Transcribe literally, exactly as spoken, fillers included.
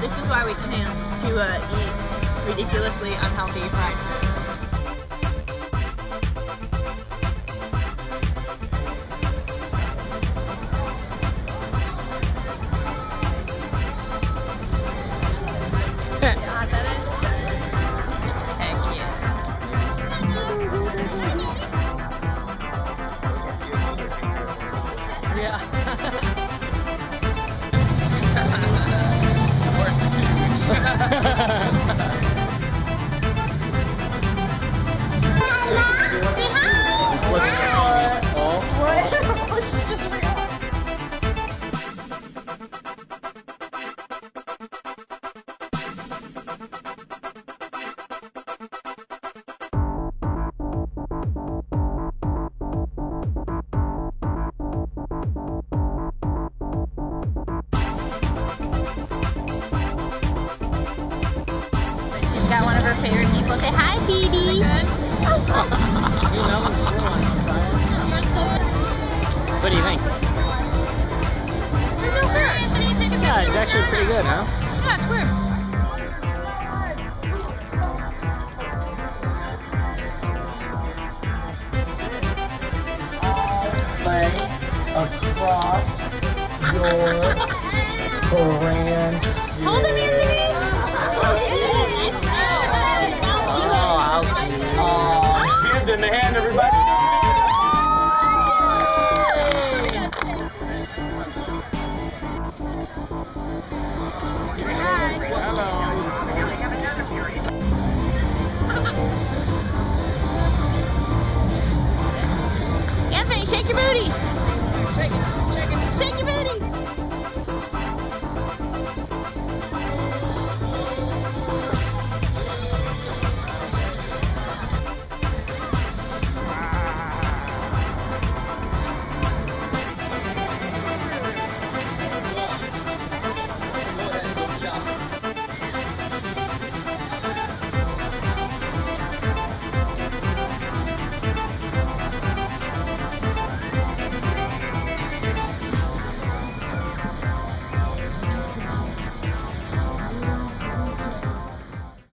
this is why we can't do uh, eat ridiculously unhealthy fried food. Got one of her favorite people. Say hi, Petey. What do you think? It's so good. Yeah, it's actually pretty good, huh? Yeah, it's weird. Lay across your brand. Hold him, Anthony. Hand in the hand, everybody. Anthony, shake your booty. Shake it, shake it, shake your booty.